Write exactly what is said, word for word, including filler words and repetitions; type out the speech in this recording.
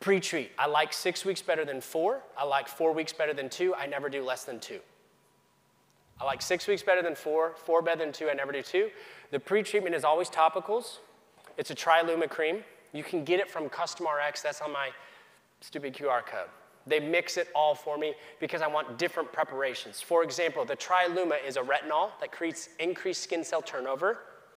pre-treat. I like six weeks better than four. I like four weeks better than two. I never do less than two. I like six weeks better than four, four better than two. I never do two. The pre-treatment is always topicals. It's a Triluma cream. You can get it from Custom R X. That's on my stupid Q R code. They mix it all for me because I want different preparations. For example, the Triluma is a retinol that creates increased skin cell turnover.